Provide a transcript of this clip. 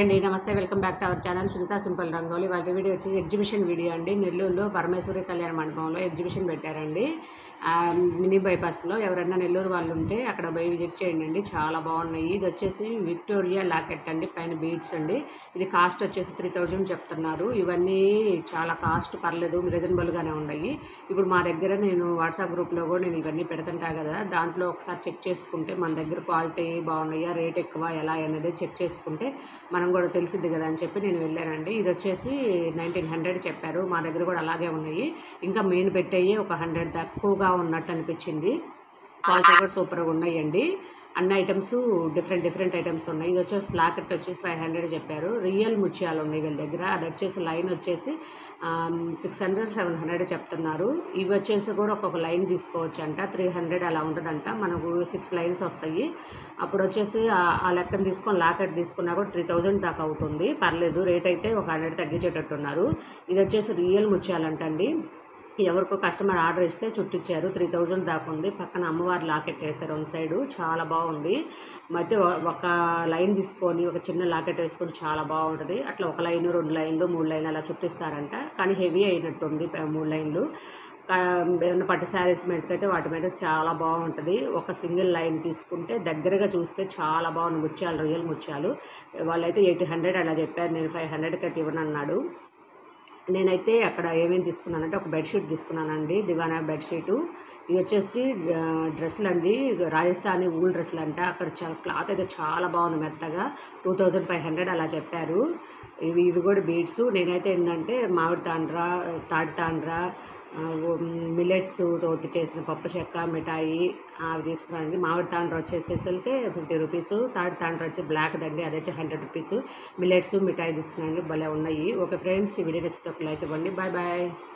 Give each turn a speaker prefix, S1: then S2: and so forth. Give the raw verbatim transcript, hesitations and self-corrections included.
S1: అండి, నమస్తే. Welcome back to our channel Sunitha simple Rangoli. వాళ్ళ వీడియో వచ్చి ఎగ్జిబిషన్ వీడియో అండి. నెల్లూరులో పరమేశ్వరి కళ్యాణ మండపంలో ఎగ్జిబిషన్ పెట్టారండి. మినీ బైపాస్లో ఎవరైనా నెల్లూరు వాళ్ళు ఉంటే అక్కడ పోయి విజిట్ చేయండి అండి. చాలా బాగున్నాయి. ఇది వచ్చేసి విక్టోరియా లాకెట్ అండి, పైన బీడ్స్ అండి. ఇది కాస్ట్ వచ్చేసి త్రీ థౌజండ్ చెప్తున్నారు. ఇవన్నీ చాలా కాస్ట్ పర్లేదు, రీజనబుల్గానే ఉన్నాయి. ఇప్పుడు మా దగ్గర నేను వాట్సాప్ గ్రూప్లో కూడా నేను ఇవన్నీ పెడుతుంటా కదా, దాంట్లో ఒకసారి చెక్ చేసుకుంటే మన దగ్గర క్వాలిటీ బాగున్నాయా, రేట్ ఎక్కువ ఎలా అనేది చెక్ చేసుకుంటే మనం కూడా తెలిసిద్ది కదా అని చెప్పి నేను వెళ్ళానండి. ఇది వచ్చేసి నైన్టీన్ హండ్రెడ్ చెప్పారు. మా దగ్గర కూడా అలాగే ఉన్నాయి. ఇంకా మెయిన్ పెట్టేయి ఒక హండ్రెడ్ తక్కువగా ఉన్నట్టు అనిపించింది. క్వాలిటీ కూడా సూపర్గా ఉన్నాయండి. అన్ని ఐటమ్స్ డిఫరెంట్ డిఫరెంట్ ఐటమ్స్ ఉన్నాయి. ఇది వచ్చేసి లాకెట్ వచ్చేసి ఫైవ్ హండ్రెడ్ చెప్పారు. రియల్ ముత్యాలు ఉన్నాయి వీళ్ళ దగ్గర. అది వచ్చేసి లైన్ వచ్చేసి సిక్స్ హండ్రెడ్ సెవెన్ హండ్రెడ్ చెప్తున్నారు. ఇవి వచ్చేసి కూడా ఒక్కొక్క లైన్ తీసుకోవచ్చు అంట. త్రీ హండ్రెడ్ అలా ఉంటుందంట. మనకు సిక్స్ లైన్స్ వస్తాయి. అప్పుడు వచ్చేసి ఆ లెక్కను తీసుకొని లాకెట్ తీసుకున్నా కూడా త్రీ థౌజండ్ దాకా అవుతుంది. పర్లేదు, రేట్ అయితే ఒక హండ్రెడ్ తగ్గించేటట్టున్నారు. ఇది వచ్చేసి రియల్ ముత్యాలంటండి. ఎవరికో కస్టమర్ ఆర్డర్ ఇస్తే చుట్టిచ్చారు. త్రీ థౌజండ్ దాకా ఉంది. పక్కన అమ్మవారి లాకెట్ వేశారు వన్ సైడు. చాలా బాగుంది. మధ్య ఒక లైన్ తీసుకొని ఒక చిన్న లాకెట్ వేసుకొని చాలా బాగుంటుంది. అట్లా ఒక లైన్, రెండు లైన్లు, మూడు లైన్లు అలా చుట్టిస్తారంట. కానీ హెవీ అయినట్టుంది మూడు లైన్లు. ఏదైనా పట్టు శారీస్ మీదకైతే వాటి మీద చాలా బాగుంటుంది. ఒక సింగిల్ లైన్ తీసుకుంటే దగ్గరగా చూస్తే చాలా బాగుంది. ముత్యాలు, రియల్ ముత్యాలు. వాళ్ళైతే ఎయిట్ హండ్రెడ్ అలా చెప్పారు. నేను ఫైవ్ హండ్రెడ్కి అయితే ఇవ్వనన్నాడు. నేనైతే అక్కడ ఏమేమి తీసుకున్నానంటే ఒక బెడ్షీట్ తీసుకున్నానండి, దివానా బెడ్షీటు. ఇవి వచ్చేసి డ్రెస్సులు అండి, రాజస్థానీ ఊల్ డ్రెస్సులు అంట. అక్కడ క్లాత్ అయితే చాలా బాగుంది, మెత్తగా. టూ థౌజండ్ ఫైవ్ హండ్రెడ్ అలా చెప్పారు. ఇవి ఇవి కూడా బీడ్స్. నేనైతే ఏంటంటే మామిడి తాండ్ర, తాటి తాండ్ర, మిల్లెట్స్ తోటి చేసిన పప్పు చెక్క మిఠాయి అవి తీసుకున్నానండి. మామిడి తాండ్ర వచ్చేసేసరికి ఫిఫ్టీ రూపీస్, తాటి తాండ్ర వచ్చి బ్లాక్ దండి, అది వచ్చి హండ్రెడ్ రూపీస్. మిల్లెట్స్ మిఠాయి తీసుకున్నానండి. భలే ఉన్నాయి. ఓకే ఫ్రెండ్స్, ఈ వీడియో నచ్చితే ఒక లైక్ ఇవ్వండి. Bye bye.